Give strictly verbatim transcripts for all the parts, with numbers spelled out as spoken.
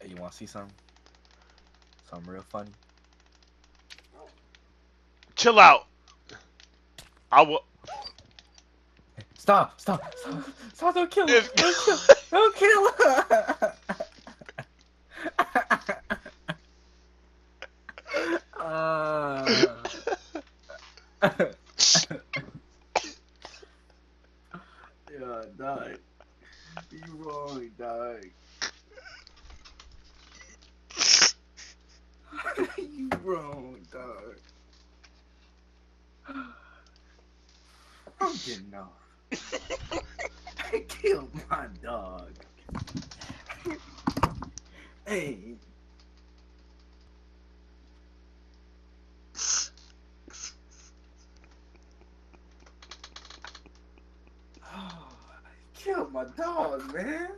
Hey, you want to see something? Something real funny? Chill out. I will. Stop! Stop! Stop! Stop! Don't kill her! If... Don't kill! Don't kill her! uh... yeah, dog. You wrong, dog. You wrong, dog. I'm getting off. I killed my dog. Hey. Oh, I killed my dog, man.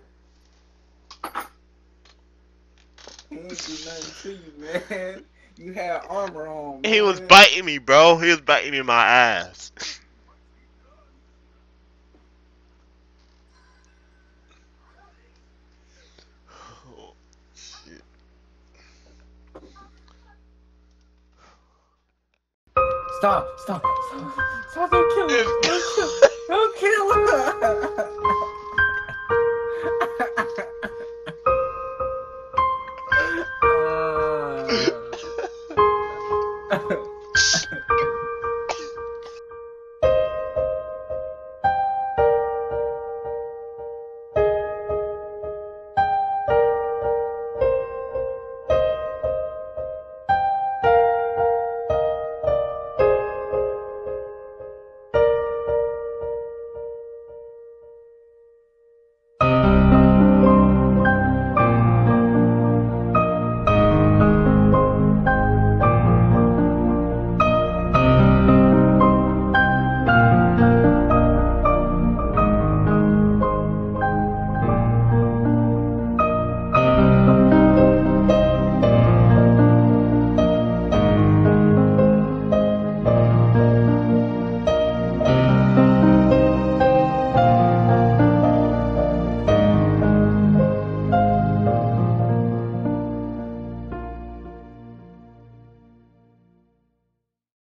He ain't do nothing to you, man. You had armor on, man. He was biting me, bro. He was biting me in my ass. Oh, shit. Stop! Stop! Stop! Stop! Don't kill her! Don't kill! Don't kill her!